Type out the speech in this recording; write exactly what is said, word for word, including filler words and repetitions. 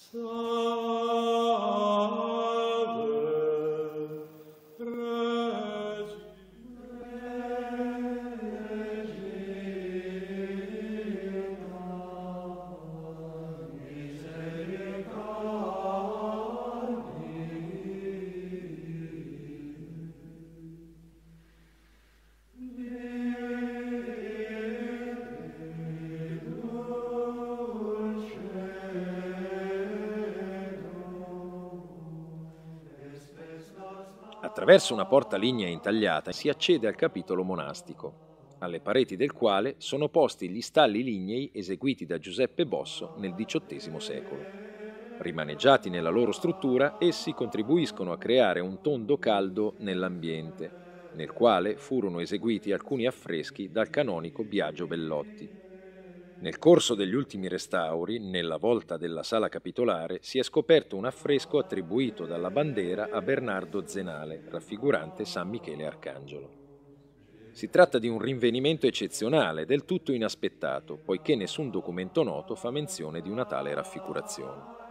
Attraverso una porta lignea intagliata si accede al capitolo monastico, alle pareti del quale sono posti gli stalli lignei eseguiti da Giuseppe Bosso nel diciottesimo secolo. Rimaneggiati nella loro struttura, essi contribuiscono a creare un tondo caldo nell'ambiente, nel quale furono eseguiti alcuni affreschi dal canonico Biagio Bellotti. Nel corso degli ultimi restauri, nella volta della sala capitolare, si è scoperto un affresco attribuito dalla Bandera a Bernardo Zenale, raffigurante San Michele Arcangelo. Si tratta di un rinvenimento eccezionale, del tutto inaspettato, poiché nessun documento noto fa menzione di una tale raffigurazione.